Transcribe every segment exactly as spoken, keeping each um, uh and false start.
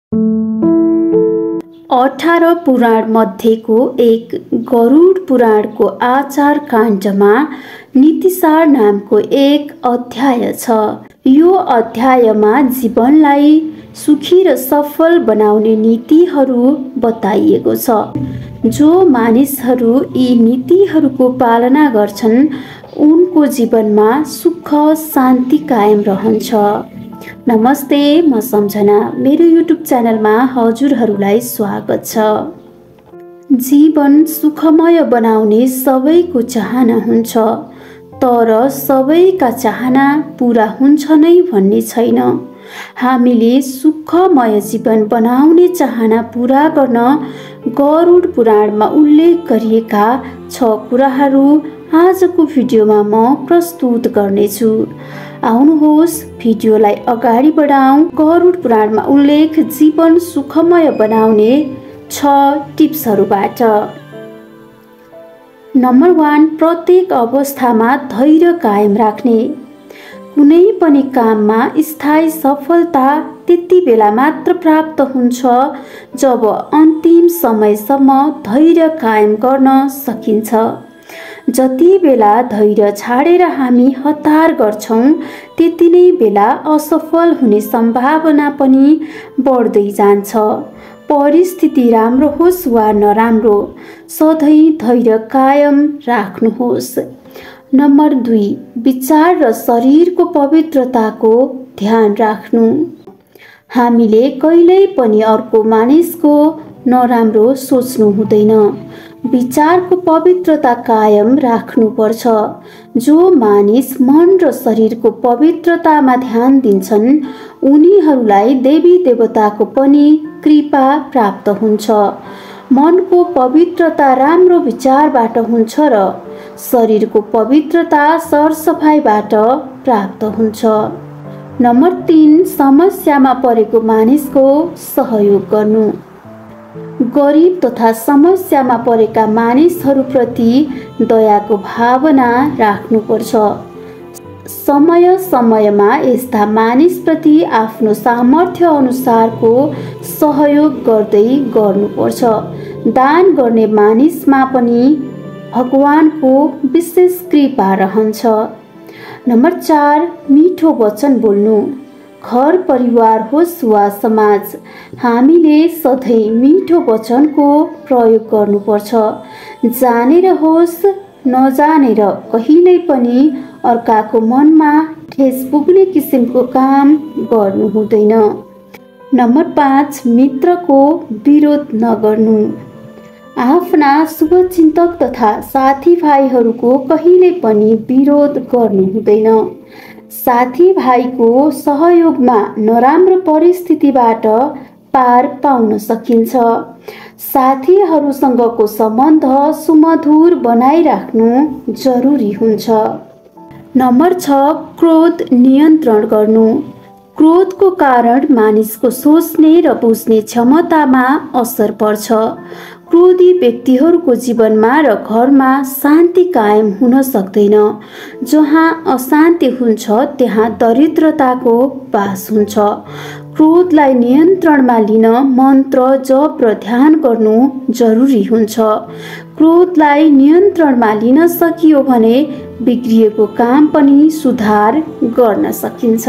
अठार पुराण मध्येको एक गरुड पुराणको आचार काण्डमा नीतिसार नामको एक अध्याय छ। यो अध्यायमा जीवनलाई सुखी र सफल बनाउने नीतिहरू बताइएको छ। जो मानिसहरू यी नीतिहरूको पालना गर्छन् उनको जीवनमा सुख शान्ति कायम रहन्छ। नमस्ते, म सम्झना। मेरो युट्युब च्यानलमा हजुरहरूलाई स्वागत छ। जीवन सुखमय बनाउने सबैको चाहना हुन्छ, तर सबैका चाहना पूरा हुन्छ नै भन्ने छैन। हामीले सुखमय जीवन बनाउने चाहना पूरा गर्न गरुड पुराणमा उल्लेख गरिएका छ कुराहरू आजको भिडियोमा म प्रस्तुत गर्नेछु। आउनुहोस् भिडियोलाई अगाडि बढाउँ। गरुड पुराणमा उल्लेख जीवन सुखमय बनाउने छ टिप्सहरूबाट। नम्बर वान, प्रत्येक अवस्थामा धैर्य कायम राख्ने। कुनै पनि काममा स्थायी सफलता त्यति बेला मात्र प्राप्त हुन्छ जब अन्तिम समयसम्म धैर्य कायम गर्न सकिन्छ। जति बेला धैर्य छाडेर हामी हतार गर्छौं त्यति नै बेला असफल हुने सम्भावना पनि बढ्दै जान्छ। परिस्थिति राम्रो होस् वा नराम्रो, सधैँ धैर्य कायम राख्नुहोस्। नम्बर दुई, विचार र शरीरको पवित्रताको ध्यान राख्नु। हामीले कहिल्यै पनि अर्को मानिसको नराम्रो सोच्नु हुँदैन। विचारको पवित्रता कायम राख्नुपर्छ। जो मानिस मन र शरीरको पवित्रतामा ध्यान दिन्छन् उनीहरूलाई देवी देवताको पनि कृपा प्राप्त हुन्छ। मनको पवित्रता राम्रो विचारबाट हुन्छ र शरीरको पवित्रता सरसफाइबाट प्राप्त हुन्छ। नम्बर तीन, समस्यामा परेको मानिसको सहयोग गर्नु। गरिब तथा समस्यामा परेका मानिसहरूप्रति दयाको भावना राख्नुपर्छ। समय समयमा यस्ता मानिसप्रति आफ्नो सामर्थ्य अनुसारको सहयोग गर्दै गर्नुपर्छ। दान गर्ने मानिसमा पनि भगवानको विशेष कृपा रहन्छ। नम्बर चार, मिठो वचन बोल्नु। घर परिवार होस् वा समाज, हामीले सधैँ मिठो वचनको प्रयोग गर्नुपर्छ। जानेर होस् नजानेर कहिल्यै पनि अर्काको मनमा ठेस पुग्ने किसिमको काम गर्नु हुँदैन। नम्बर पाँच, मित्रको विरोध नगर्नु। आफ्ना शुभचिन्तक तथा साथीभाइहरूको कहिल्यै पनि विरोध गर्नु हुँदैन। साथीभाइको सहयोगमा नराम्रो परिस्थितिबाट पार पाउन सकिन्छ। साथीहरूसँगको सम्बन्ध सुमधुर बनाइराख्नु जरुरी हुन्छ। नम्बर छ, क्रोध नियन्त्रण गर्नु। क्रोधको कारण मानिसको सोच्ने र बुझ्ने क्षमतामा असर पर्छ। क्रोधी व्यक्तिहरूको जीवनमा र घरमा शान्ति कायम हुन सक्दैन। जहाँ अशान्ति हुन्छ त्यहाँ दरिद्रताको वास हुन्छ। क्रोधलाई नियन्त्रणमा लिन मन्त्र जप र ध्यान गर्नु जरुरी हुन्छ। क्रोधलाई नियन्त्रणमा लिन सकियो भने बिग्रिएको काम पनि सुधार गर्न सकिन्छ।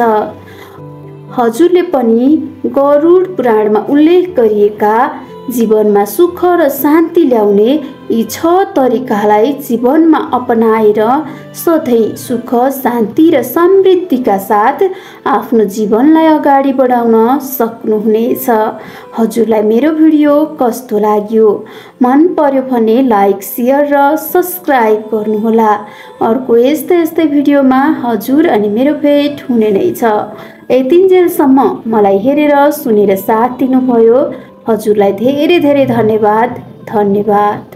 हजुरले पनि गरुड पुराणमा उल्लेख गरिएका जीवनमा सुख र शान्ति ल्याउने यी छ तरिकालाई जीवनमा अपनाएर सधैँ सुख शान्ति र समृद्धिका साथ आफ्नो जीवनलाई अगाडि बढाउन सक्नुहुनेछ। हजुरलाई मेरो भिडियो कस्तो लाग्यो? मन पर्यो भने लाइक शेयर र सब्सक्राइब गर्नुहोला। अर्को यस्तै यस्तै भिडियोमा हजुर अनि मेरो भेट हुने नै छ। यतिन्जेलसम्म मलाई हेरेर सुनेर साथ दिनुभयो हजुरलाई धेरै धेरै धन्यवाद। धन्यवाद।